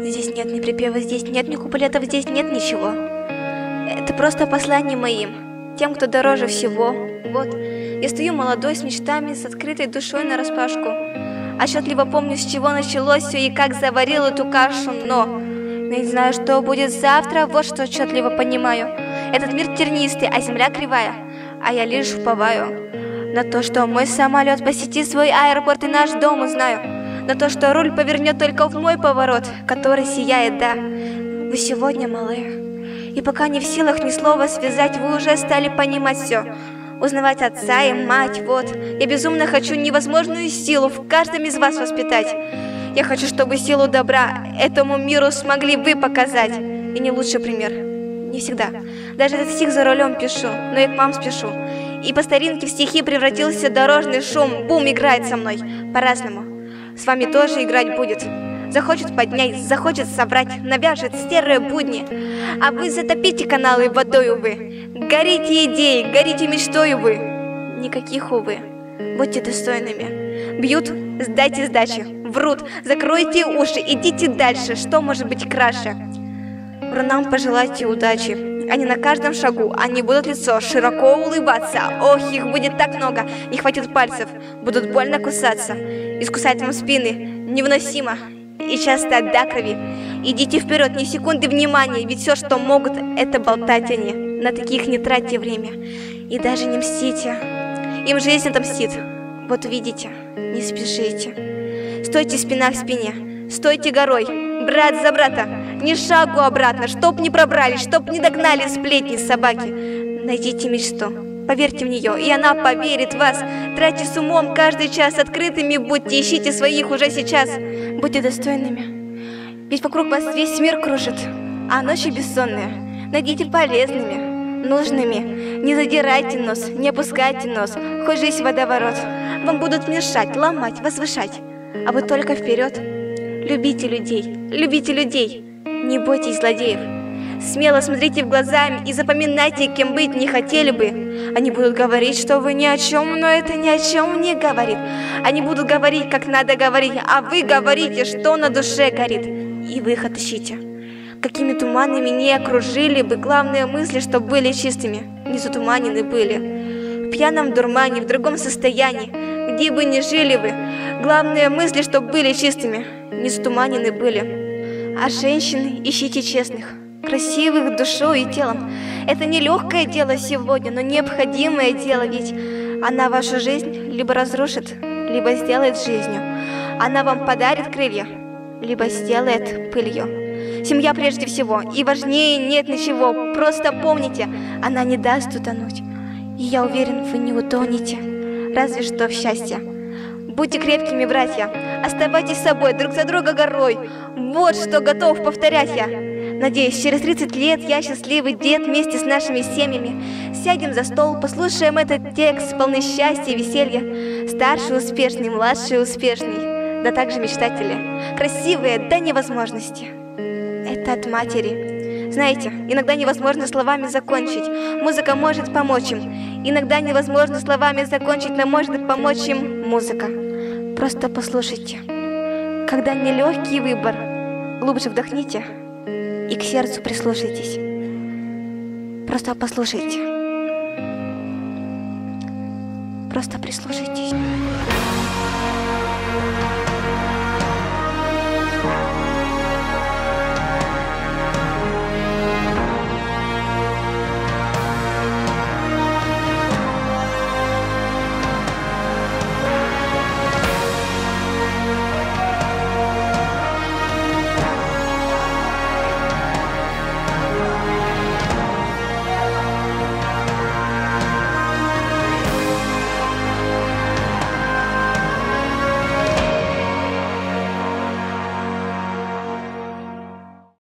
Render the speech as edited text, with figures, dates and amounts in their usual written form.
Здесь нет ни припева, здесь нет ни куплетов, здесь нет ничего. Это просто послание моим, тем, кто дороже всего. Вот, я стою молодой, с мечтами, с открытой душой нараспашку. Отчетливо помню, с чего началось все и как заварил эту кашу, но не знаю, что будет завтра, вот что отчетливо понимаю. Этот мир тернистый, а земля кривая, а я лишь уповаю на то, что мой самолет посетит свой аэропорт и наш дом узнаю, на то, что руль повернет только в мой поворот, который сияет, да. Вы сегодня малые, и пока не в силах ни слова связать, вы уже стали понимать все. Узнавать отца и мать, вот. Я безумно хочу невозможную силу в каждом из вас воспитать. Я хочу, чтобы силу добра этому миру смогли вы показать. И не лучший пример. Не всегда. Даже этот стих за рулем пишу, но я к вам спешу. И по старинке в стихи превратился дорожный шум. Бум играет со мной. По-разному. С вами тоже играть будет. Захочет поднять, захочет собрать, навяжет серые будни. А вы затопите каналы водой, увы. Горите идеей, горите мечтой, увы. Никаких, увы. Будьте достойными. Бьют, сдайте сдачи. Врут, закройте уши, идите дальше. Что может быть краше? Врунам пожелайте удачи. Они на каждом шагу, они будут лицо широко улыбаться. Ох, их будет так много, не хватит пальцев. Будут больно кусаться. Искусать вам спины невыносимо. И часто до крови. Идите вперед, ни секунды внимания, ведь все, что могут, это болтать они. На таких не тратьте время. И даже не мстите. Им жизнь отомстит. Вот увидите, не спешите. Стойте спина к спине, стойте горой, брат за брата, ни шагу обратно, чтоб не пробрали, чтоб не догнали сплетни собаки. Найдите мечту, поверьте в нее, и она поверит в вас. Тратьте с умом каждый час, открытыми будьте, ищите своих уже сейчас. Будьте достойными, ведь вокруг вас весь мир кружит, а ночи бессонные найдите полезными, нужными. Не задирайте нос, не опускайте нос, хоть жизнь водоворот. Вам будут мешать, ломать, возвышать, а вы только вперед. Любите людей, не бойтесь злодеев. Смело смотрите в глаза и запоминайте, кем быть не хотели бы. Они будут говорить, что вы ни о чем, но это ни о чем не говорит. Они будут говорить, как надо говорить, а вы говорите, что на душе горит. И выход ищите. Какими туманами не окружили бы, главные мысли, что были чистыми, не затуманены были. В пьяном дурмане, в другом состоянии, где бы ни жили вы, главные мысли, что были чистыми, не затуманены были. А женщин ищите честных, красивых душой и телом. Это не легкое дело сегодня, но необходимое дело, ведь она вашу жизнь либо разрушит, либо сделает жизнью. Она вам подарит крылья, либо сделает пылью. Семья прежде всего, и важнее нет ничего. Просто помните, она не даст утонуть. И я уверен, вы не утонете, разве что в счастье. Будьте крепкими, братья, оставайтесь собой, друг за друга горой. Вот что готов повторять я. Надеюсь, через 30 лет я счастливый дед вместе с нашими семьями. Сядем за стол, послушаем этот текст, полный счастья и веселья. Старший успешный, младший успешный, да также мечтатели. Красивые до невозможности. Это от матери. Знаете, иногда невозможно словами закончить. Музыка может помочь им. Иногда невозможно словами закончить, но может помочь им музыка. Просто послушайте. Когда нелегкий выбор, глубже вдохните и к сердцу прислушайтесь. Просто послушайте. Просто прислушайтесь.